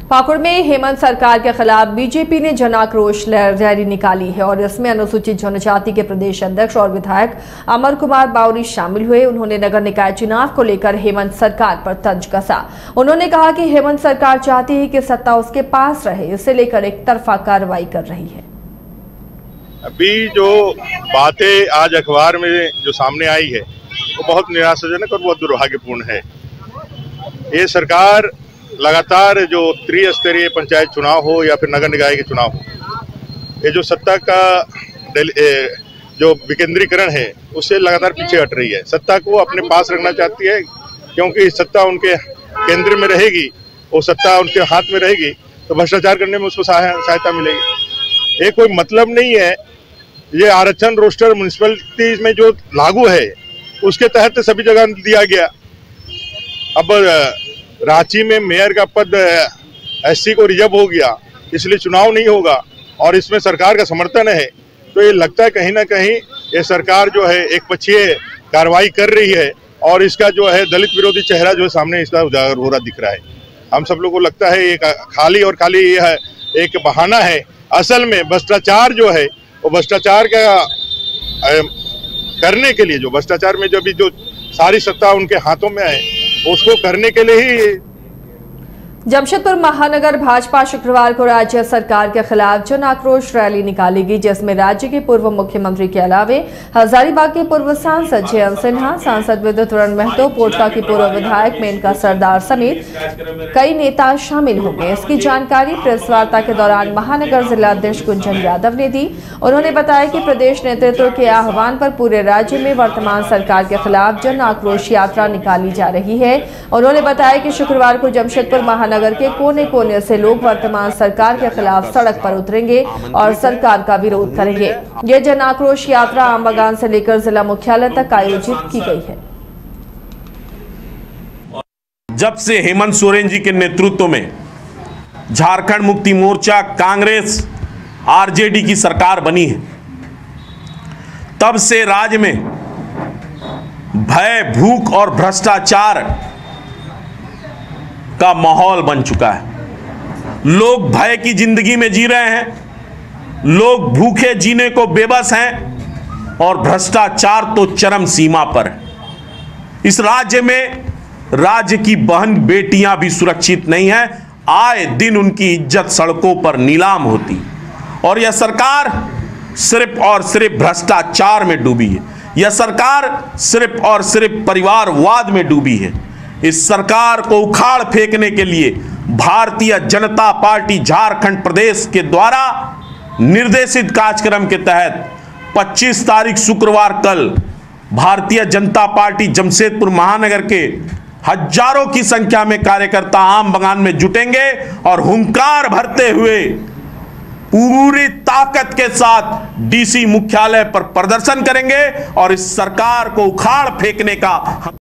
पाकुड़ में हेमंत सरकार के खिलाफ बीजेपी ने जन आक्रोश रैली निकाली है और इसमें अनुसूचित जनजाति के प्रदेश अध्यक्ष और विधायक अमर कुमार बावरी शामिल हुए। उन्होंने नगर निकाय चुनाव को लेकर हेमंत सरकार पर तंज कसा। उन्होंने कहा कि हेमंत सरकार चाहती है कि सत्ता उसके पास रहे, इसे लेकर एक तरफा कार्रवाई कर रही है। अभी जो बातें आज अखबार में जो सामने आई है वो बहुत निराशाजनक और बहुत दुर्भाग्यपूर्ण है। ये सरकार लगातार जो त्रिस्तरीय पंचायत चुनाव हो या फिर नगर निकाय के चुनाव हो, ये जो सत्ता का जो विकेंद्रीकरण है उससे लगातार पीछे हट रही है। सत्ता को अपने पास रखना चाहती है क्योंकि सत्ता उनके केंद्र में रहेगी, वो सत्ता उनके हाथ में रहेगी तो भ्रष्टाचार करने में उसको सहायता मिलेगी। ये कोई मतलब नहीं है। ये आरक्षण रोस्टर म्यूनिसिपैलिटी में जो लागू है उसके तहत सभी जगह दिया गया। अब रांची में मेयर का पद एससी को रिजर्व हो गया, इसलिए चुनाव नहीं होगा और इसमें सरकार का समर्थन है, तो ये लगता है कहीं ना कहीं ये सरकार जो है एक पक्षीय कार्रवाई कर रही है और इसका जो है दलित विरोधी चेहरा जो है सामने इसका उजागर हो रहा दिख रहा है। हम सब लोगों को लगता है ये खाली और खाली ये एक बहाना है। असल में भ्रष्टाचार जो है वो भ्रष्टाचार का करने के लिए, जो भ्रष्टाचार में जो सारी सत्ता उनके हाथों में है उसको करने के लिए ही। जमशेदपुर महानगर भाजपा शुक्रवार को राज्य सरकार के खिलाफ जन आक्रोश रैली निकालेगी, जिसमें राज्य के पूर्व मुख्यमंत्री के अलावे हजारीबाग के पूर्व सांसद जयंत सिन्हा, सांसद विद्युत महतो, पोटका की पूर्व विधायक मेनका सरदार समेत कई नेता शामिल होंगे। इसकी जानकारी प्रेस वार्ता के दौरान महानगर जिला अध्यक्ष कुंजन यादव ने दी। उन्होंने बताया कि प्रदेश नेतृत्व के आह्वान पर पूरे राज्य में वर्तमान सरकार के खिलाफ जन आक्रोश यात्रा निकाली जा रही है। उन्होंने बताया कि शुक्रवार को जमशेदपुर महानगर के कोने कोने से लोग वर्तमान सरकार के खिलाफ सड़क पर उतरेंगे और सरकार का विरोध करेंगे। यह जन आक्रोश यात्रा आमबगान से लेकर जिला मुख्यालय तक आयोजित की गई है। जब से हेमंत सोरेन जी के नेतृत्व में झारखंड मुक्ति मोर्चा, कांग्रेस, आरजेडी की सरकार बनी है, तब से राज्य में भय, भूख और भ्रष्टाचार का माहौल बन चुका है। लोग भय की जिंदगी में जी रहे हैं, लोग भूखे जीने को बेबस हैं और भ्रष्टाचार तो चरम सीमा पर है। इस राज्य में राज्य की बहन बेटियां भी सुरक्षित नहीं हैं। आए दिन उनकी इज्जत सड़कों पर नीलाम होती और यह सरकार सिर्फ और सिर्फ भ्रष्टाचार में डूबी है। यह सरकार सिर्फ और सिर्फ परिवारवाद में डूबी है। इस सरकार को उखाड़ फेंकने के लिए भारतीय जनता पार्टी झारखंड प्रदेश के द्वारा निर्देशित कार्यक्रम के तहत 25 तारीख शुक्रवार कल भारतीय जनता पार्टी जमशेदपुर महानगर के हजारों की संख्या में कार्यकर्ता आमबगान में जुटेंगे और हुंकार भरते हुए पूरी ताकत के साथ डीसी मुख्यालय पर प्रदर्शन करेंगे और इस सरकार को उखाड़ फेंकने का